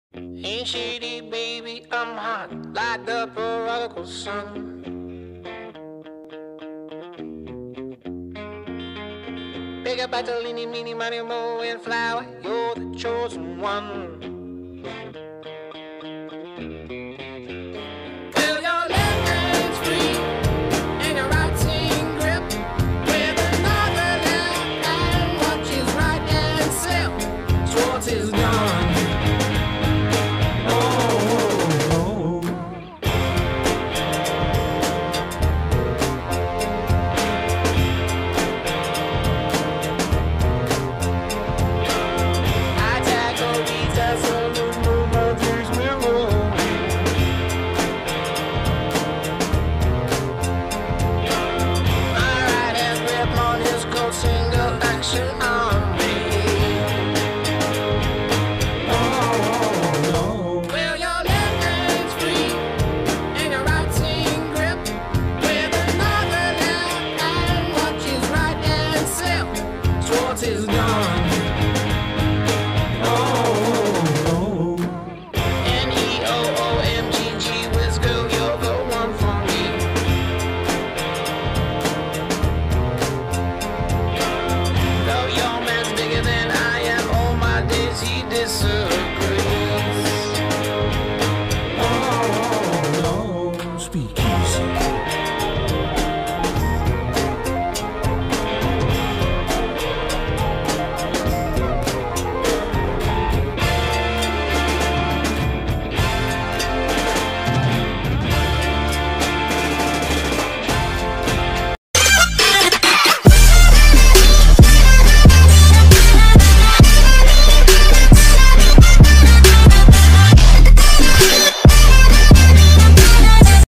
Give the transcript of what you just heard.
Ain't shady, baby, I'm hot like the prodigal son. Big up Bartolini, meeny, money, mo, and flower, you're the chosen one.